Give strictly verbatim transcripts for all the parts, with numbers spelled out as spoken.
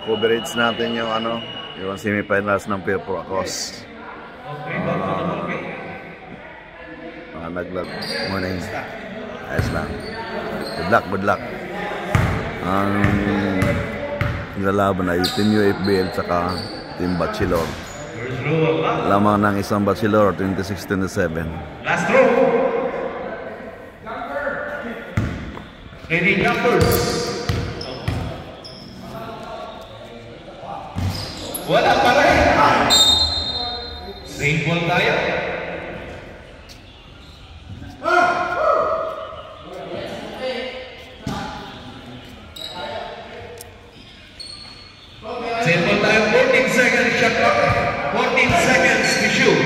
coverage natin yung ano, yung semifinals ng Philpro Across. Uh, uh, naglag morning. Ayos lang. Good luck, good luck. Ang lalaban ay Team U F B L saka Team Bachelor. Lamang ng isang Bachelor, twenty-six twenty-seven. Last throw. Ready jumpers. Wala pa rin. Same ball tayo. Same ball tayo. fourteen seconds shot clock. fourteen seconds to shoot.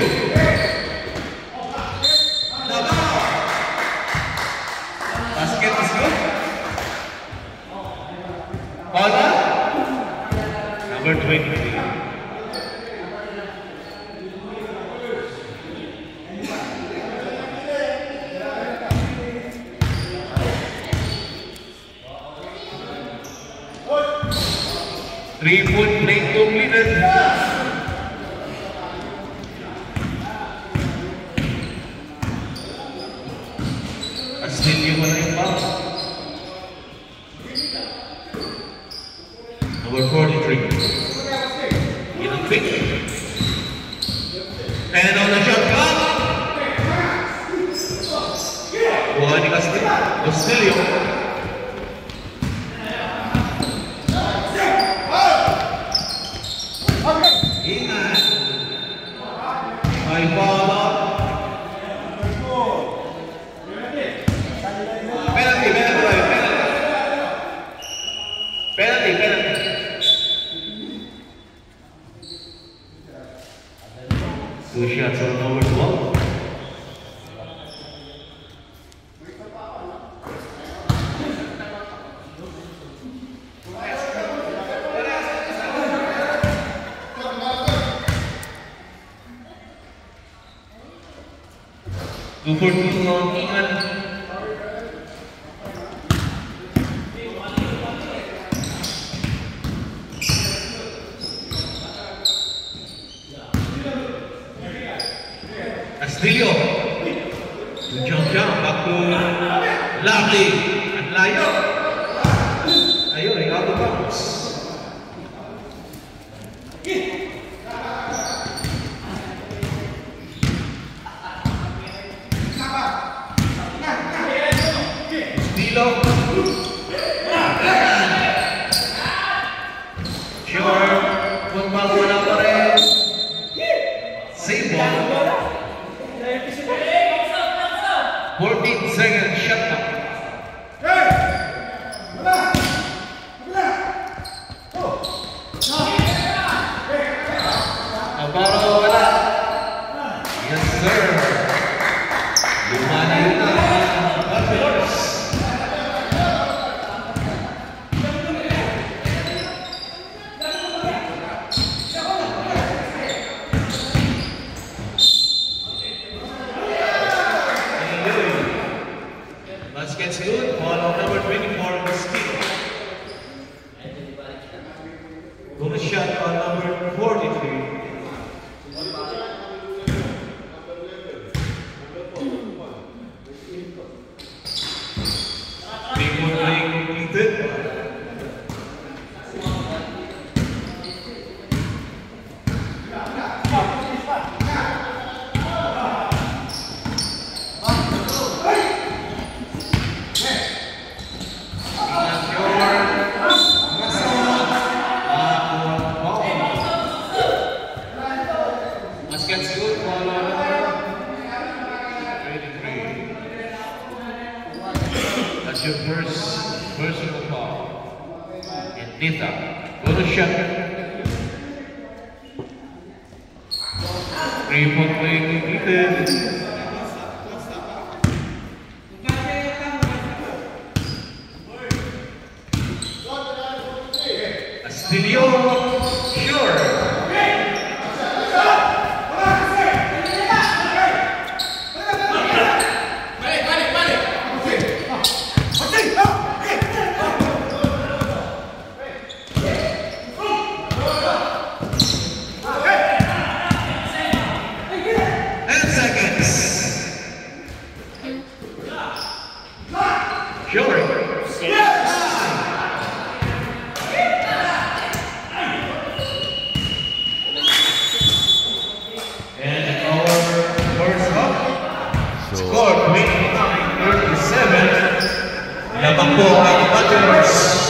Basket is good. Paula. Number twenty-three. Three-point play completed. Still you want to foul. Number forty-three. In the pitch. And on the shot clock. Buhay ni Castillo. Castillo. Two shots on number twelve. Two for two on England. Castillo. Jump jump back to Lovely and layo. Ayun, out of bounds. Castillo. Sure. Kung wala pa rin. Save ball. fourteen seconds shot clock. Abaro wala. Yes sir. Lumana yun na. Buffaloes. Basket's good. Ball on number twenty-four in the steal. Bonus shot on number forty-three. Three-point play completed. Basket's good. Ball on number twenty-three. That's your first personal foul. And Nita, bonus shot. Three-point play completed. Castillo, sure. Lamang po ang batters.